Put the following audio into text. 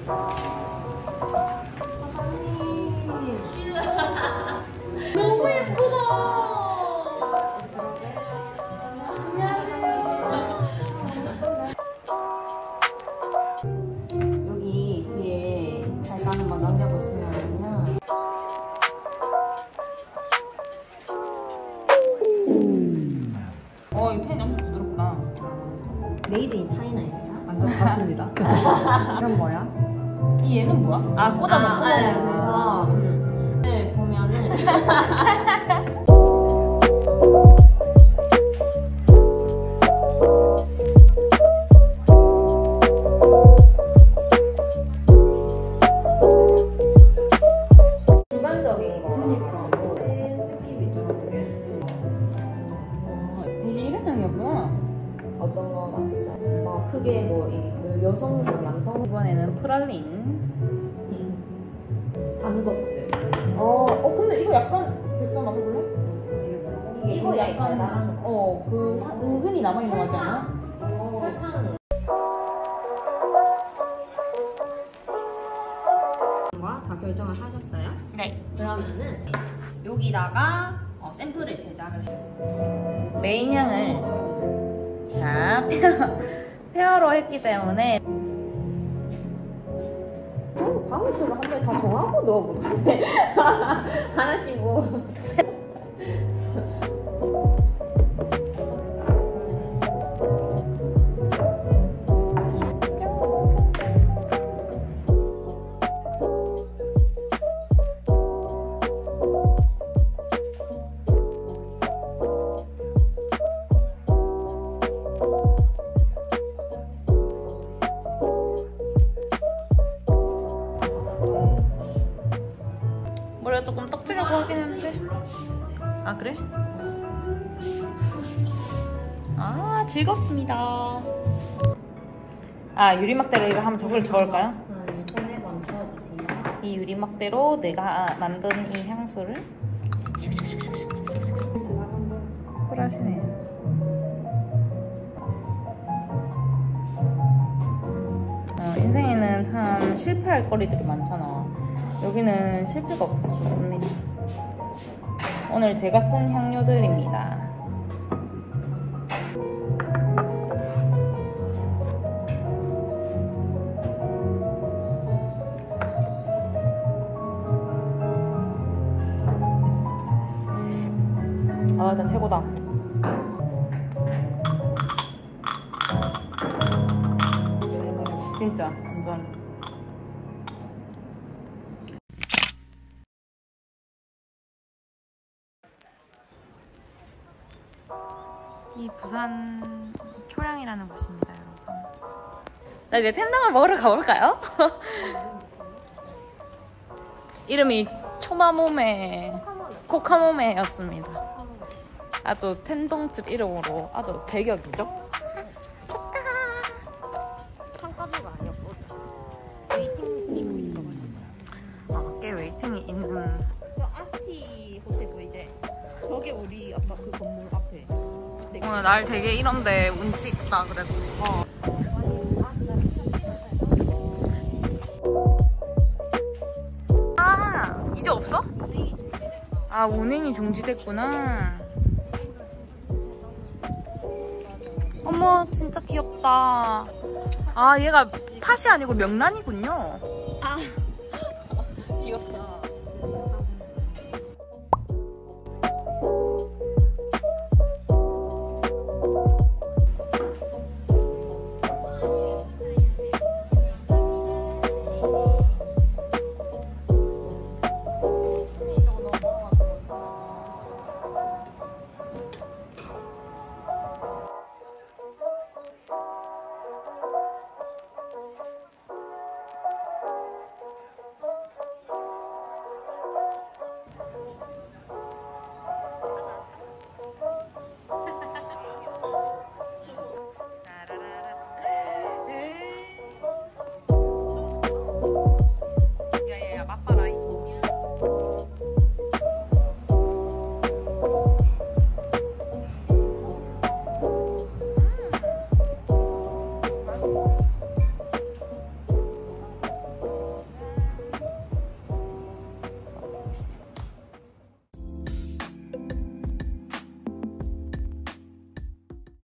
너무 예쁘다. 여기 뒤에 살짝 한번 넘겨보시면요. 이 펜이 엄청 부드럽다. 메이드 인 차이나입니다. 완전 맞습니다. 이건 뭐야? 얘는 뭐야? 아, 꽂아놓고. 그래서 네, 보면은 주관적인 거라고 느낌이 들어오게. 이게 이런 향이었구나. 어떤 거 같았어요? 크게 뭐 여성향, 남성 이번에는 프랄린. 단 것들. 근데 이거 약간 백성 맡아볼래? 이거 약간 나랑 은근히 남아있는 거 같지 않아? 설탕. 다 결정을 하셨어요? 네. 그러면은 여기다가 샘플을 제작을 해요. 메인 향을 자 페어로 했기 때문에 방울수를 한 번에 다 정하고 넣어보는데 하나씩 뭐. 머리가 조금 떡지려고 하긴 했는데. 아, 그래? 아, 즐겁습니다. 유리막대로 이거 한번 적을까요? 손에 얹혀주세요. 이 유리막대로 내가 만든 이 향수를 쿨하시네. 인생에는 참 실패할 거리들이 많잖아. 여기는 실패가 없어서 좋습니다. 오늘 제가 쓴 향료들입니다. 진짜 최고다. 진짜 완전. 이 부산 초량이라는 곳입니다, 여러분. 나 이제 텐당을 먹으러 가볼까요? 이름이 초마모메 코카모메였습니다. 아주 텐동집 이름으로 아주 제격이죠? 좋다. 창가비가 아니었거든. 웨이팅이 있어가지고. 꽤 웨이팅이 있는. 저 아스티 호텔 보이지? 저게 우리 아까 그 건물 앞에. 오늘 날 되게 이런데 운치 있다 그래도. 이제 없어? 운행이 중지됐구나. 어머, 진짜 귀엽다. 얘가 팥이 아니고 명란이군요. 귀엽다.